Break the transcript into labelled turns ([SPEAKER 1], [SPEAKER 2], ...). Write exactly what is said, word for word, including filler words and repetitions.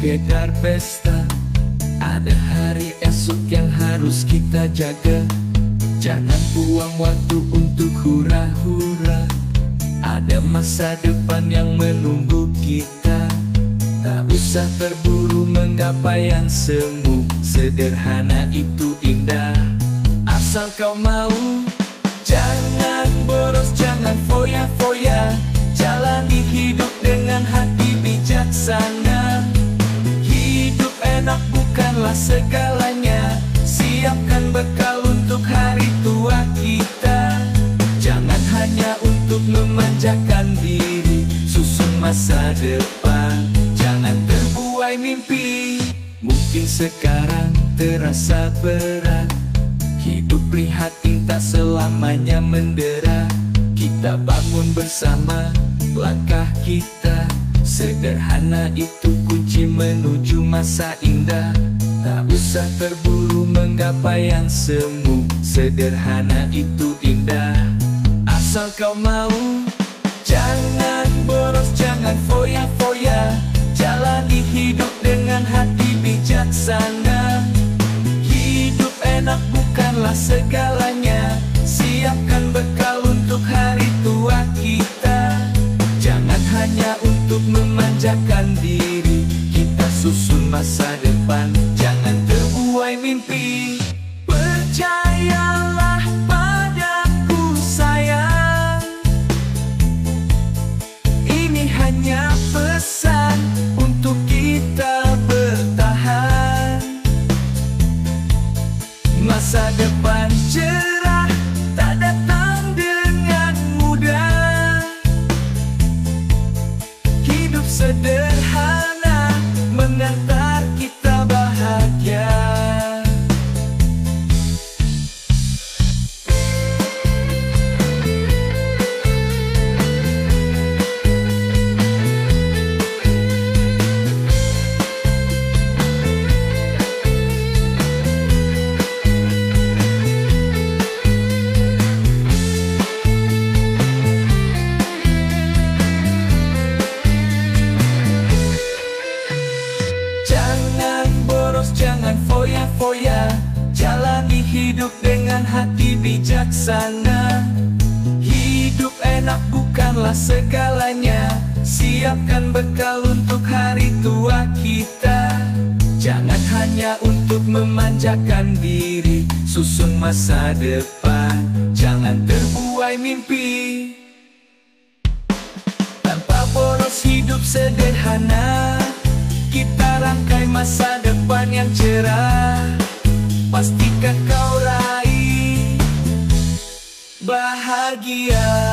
[SPEAKER 1] sekedar pesta. Ada hari esok yang harus kita jaga. Jangan buang waktu untuk hura-hura. Ada masa depan yang menunggu kita. Tak usah terburu menggapai yang semu. Sederhana itu indah, asal kau mau. Jangan boros, jangan foya-foya. Jalani hidup dengan hati bijaksana. Hidup enak bukanlah segalanya. Siapkan bekal untuk hari tua kita. Jangan hanya untuk memanjakan diri. Susun masa depan, jangan terbuai mimpi. Mungkin sekarang terasa berat. Hidup prihatin tak selamanya mendera. Kita bangun bersama langkah kita. Sederhana itu kunci menuju masa indah. Tak usah terburu menggapai yang semu. Sederhana itu indah, asal kau mau. Jangan boros, jangan foya-foya. Jalani hidup dengan hati bijaksana. Hidup enak bukanlah segalanya. Siapkan bekal untuk hari tua kita. Jangan hanya untuk memanjakan diri. Kita susun masa depan, jangan terbuai mimpi. Percayalah padaku sayang, ini hanya pesan untuk kita bertahan. Masa depan cerah tak datang dengan mudah. Hidup sederhana mengantar kita bahagia. Jangan foya-foya. Jalani hidup dengan hati bijaksana. Hidup enak bukanlah segalanya. Siapkan bekal untuk hari tua kita. Jangan hanya untuk memanjakan diri. Susun masa depan, jangan terbuai mimpi. Tanpa boros hidup sederhana. Kita rangkai masa depan yang cerah. Pastikan kau raih bahagia.